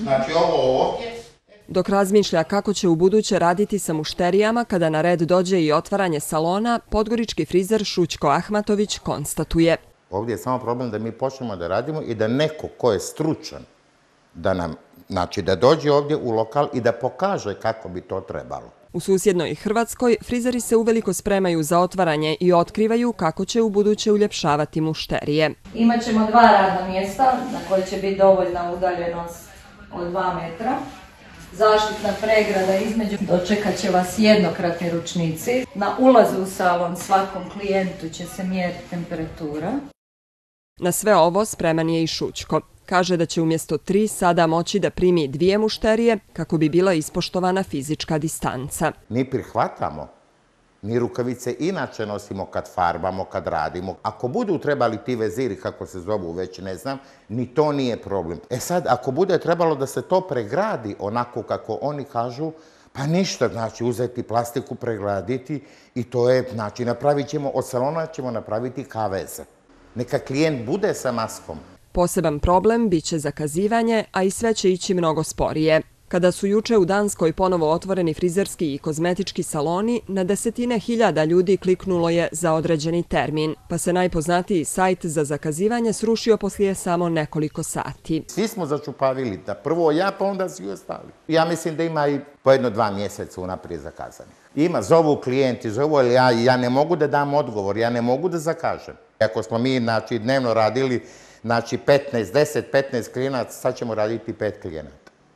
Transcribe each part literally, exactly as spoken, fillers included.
Znači ovo ovdje. Dok razmišlja kako će u buduće raditi sa mušterijama kada na red dođe i otvaranje salona, podgorički frizer Šućko Ahmatović konstatuje. Ovdje je samo problem da mi počnemo da radimo i da neko ko je stručan, da nam, znači da dođe ovdje u lokal i da pokaže kako bi to trebalo. U susjednoj Hrvatskoj frizeri se uveliko spremaju za otvaranje i otkrivaju kako će u buduće uljepšavati mušterije. Imaćemo dva radna mjesta na koje će biti dovoljna udaljenost od dva metra. Zaštitna pregrada između, dočekat će vas jednokratni ručnici. Na ulazu u salon svakom klijentu će se mjeriti temperatura. Na sve ovo spreman je i Šućko. Kaže da će umjesto tri sada moći da primi dvije mušterije kako bi bila ispoštovana fizička distanca. Mi prihvatamo. Mi rukavice inače nosimo kad farbamo, kad radimo. Ako budu trebali ti veziri, kako se zovu, već ne znam, ni to nije problem. E sad, ako bude trebalo da se to pregradi onako kako oni kažu, pa ništa, znači uzeti plastiku, pregraditi i to je, znači napravit ćemo, od salona ćemo napraviti kaveze. Neka klijent bude sa maskom. Poseban problem biće zakazivanje, a i sve će ići mnogo sporije. Kada su juče u Danskoj ponovo otvoreni frizerski i kozmetički saloni, na desetine hiljada ljudi kliknulo je za određeni termin, pa se najpoznatiji sajt za zakazivanje srušio poslije samo nekoliko sati. Svi smo začupavili, da prvo ja, pa onda svi ostali. Ja mislim da ima i po jedno dva mjeseca unaprijed zakazanih. Ima, zovu klijenti, zovu, ali ja, ja ne mogu da dam odgovor, ja ne mogu da zakažem. Ako smo mi znači, dnevno radili znači, petnaest, deset, petnaest klijenata, sad ćemo raditi pet klijenata.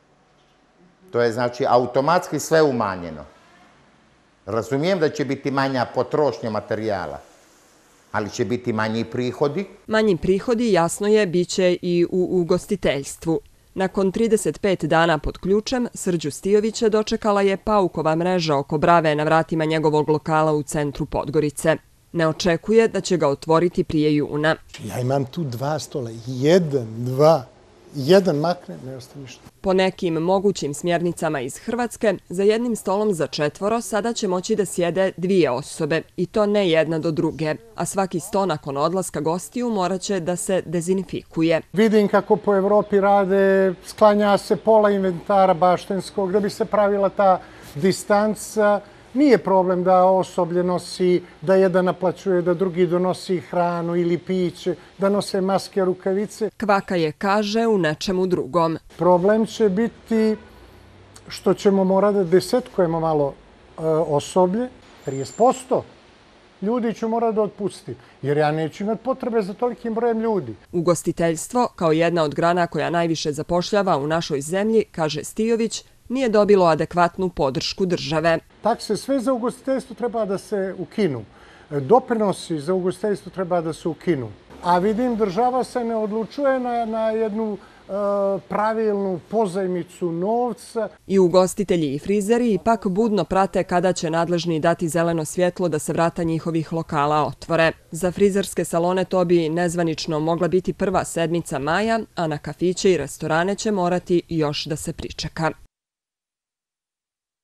To je znači automatski sve umanjeno. Razumijem da će biti manja potrošnja materijala, ali će biti manji prihodi. Manji prihodi, jasno je, bit će i u ugostiteljstvu. Nakon trideset pet dana pod ključem, Srđu Stijovića dočekala je paukova mreža oko brave na vratima njegovog lokala u centru Podgorice. Ne očekuje da će ga otvoriti prije juna. Ja imam tu dva stola, jedan, dva, jedan makne, ne ostane ništa. Po nekim mogućim smjernicama iz Hrvatske, za jednim stolom za četvoro sada će moći da sjede dvije osobe, i to ne jedna do druge, a svaki sto nakon odlaska gostiju morat će da se dezinfikuje. Vidim kako po Evropi rade, sklanja se pola inventara baštenskog, da bi se pravila ta distanca. Nije problem da osoblje nosi, da jedan naplaćuje, da drugi donosi hranu ili piće, da nose maske, rukavice. Kvaka je, kaže, u nečemu drugom. Problem će biti što ćemo morati da desetkujemo malo e, osoblje, trideset posto. Ljudi ću morati da otpustim, jer ja neću imati potrebe za tolikim brojem ljudi. Ugostiteljstvo, kao jedna od grana koja najviše zapošljava u našoj zemlji, kaže Stijović, nije dobilo adekvatnu podršku države. Takse sve za ugostiteljstvo treba da se ukinu. Doprinosi za ugostiteljstvo treba da se ukinu. A vidim, država se ne odlučuje na, na jednu e, pravilnu pozajmicu novca. I ugostitelji i frizeri ipak budno prate kada će nadležni dati zeleno svjetlo da se vrata njihovih lokala otvore. Za frizerske salone to bi nezvanično mogla biti prva sedmica maja, a na kafiće i restorane će morati još da se pričeka.